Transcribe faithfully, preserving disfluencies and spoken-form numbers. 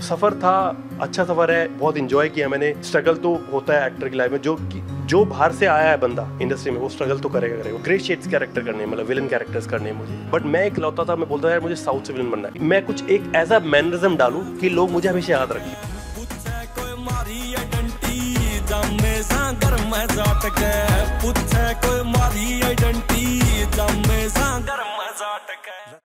सफर था, अच्छा सफर है, बहुत इंजॉय किया मैंने। स्ट्रगल तो होता है एक्टर की लाइफ में, जो जो बाहर से आया है बंदा इंडस्ट्री में वो स्ट्रगल तो करेगा करेगा। ग्रे शेड्स कैरेक्टर करने मतलब विलन कैरेक्टर्स करने मुझे, बट मैं एक लौता था, मैं बोलता था यार मुझे साउथ से विलन बनना है। मैं कुछ एक ऐसा मैनरिज्म डालूं कि लोग मुझे हमेशा याद रखें। जामे सा घर में जाट के पूछे कोई मारी आइडेंटिटी।